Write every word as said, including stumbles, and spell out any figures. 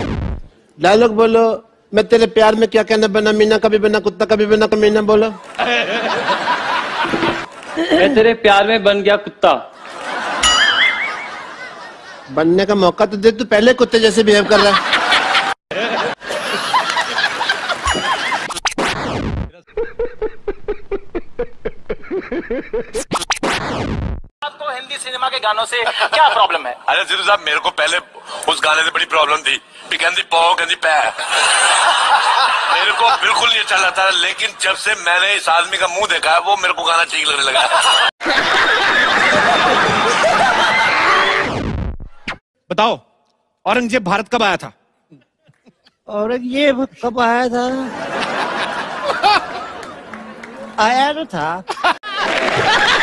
Dialogue बोलो। मैं तेरे प्यार में क्या कहना बना मीना, कभी बना कुत्ता कभी बना कमीना। बोलो। मैं तेरे प्यार में बन गया कुत्ता। बनने का मौका तो दे, तू पहले कुत्ते जैसे बिहेव कर रहा है। आपको हिंदी सिनेमा के गानों से क्या प्रॉब्लम है? अरे सिद्धू साहब, मेरे को पहले उस गाने से बड़ी प्रॉब्लम थी। कहती पौ कहती पै, मेरे को बिल्कुल नहीं अच्छा लगता, लेकिन जब से मैंने इस आदमी का मुंह देखा है वो मेरे को गाना ठीक लगने लगा। बताओ, औरंगजेब भारत कब आया था? औरंगजेब कब आया था? आया तो था।